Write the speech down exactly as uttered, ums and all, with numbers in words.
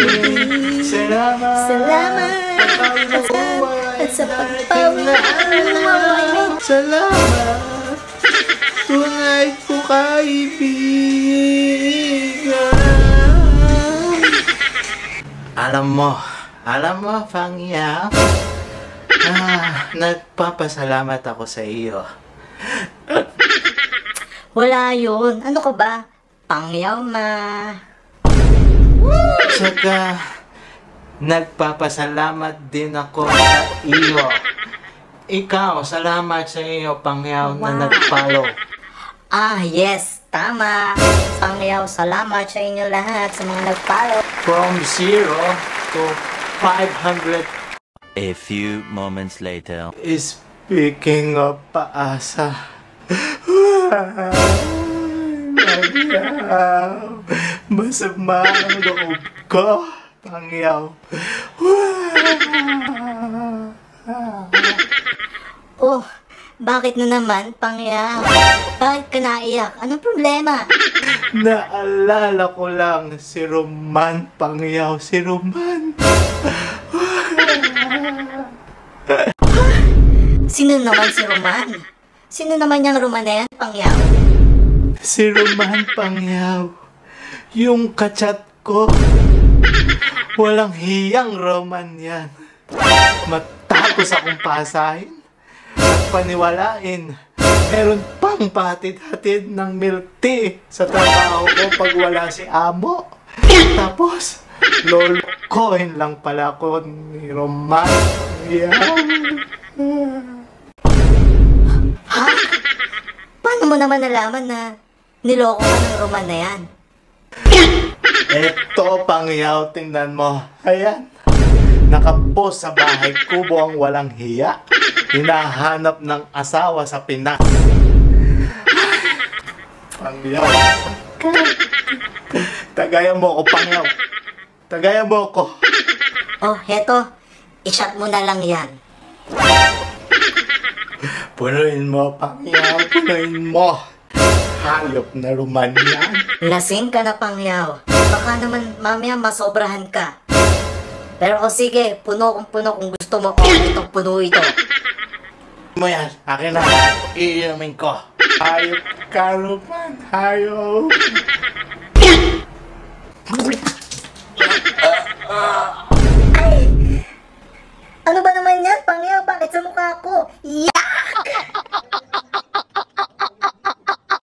pag-ibig. Salamat. Salamat Salamat sa pagpawi mo. Salamat. Tunay ko kaibigan. Alam mo, alam mo, Pangyaw, ah, nagpapasalamat ako sa iyo. Wala yun. Ano ka ba? Pangyaw ma. Saka, nagpapasalamat din ako sa iyo. Ikaw, salamat sa iyo, Pangyaw, na Wow. nag-follow. Ah, yes. Tama. Pangyaw, salamat sa inyo lahat sa mga nag-follow. From zero to five hundred. A few moments later. Speaking of paasa, Pangyaw, masama ang loob ko, Pangyaw. Oh, bakit na naman, Pangyaw? Bakit ka naiyak? Anong problema? Naalala ko lang si Roman, Pangyaw, si Roman. Sino naman si Roman? Sino naman yung Roman na yan, Pangyaw? Si Roman, Pangyaw. Yung kachat ko. Walang hiyang Roman yan. Matapos akong pasahin at paniwalain, meron pang patid-hatid ng milk tea sa trabaho ko pag wala si amo. Tapos, lolokohin lang pala ko ni Roman. Pangyaw. Ha? Paano mo naman nalaman na niloko ka ng Roman na yan? Eto, Pangyaw, tingnan mo. Ayan. Nakapost sa bahay kubo ang walang hiya. Hinahanap ng asawa sa Pinas. Pangyaw. Tagayan mo ko, Pangyaw. Tagayan mo ko. Oh, heto. I-shot mo na lang yan. Punuin mo, Pangyaw. Punuin mo. Hayop na Roman yan. Lasing ka na, Pangyaw. Baka naman mamaya masobrahan ka. Pero o sige, puno kung puno kung gusto mo. O, itong puno ito. Mo yan. Akin na. Iinumin ko. Hayop ka, Roman. Hayop. Ano ba naman yan, Pangyaw? Bakit sa mukha ko?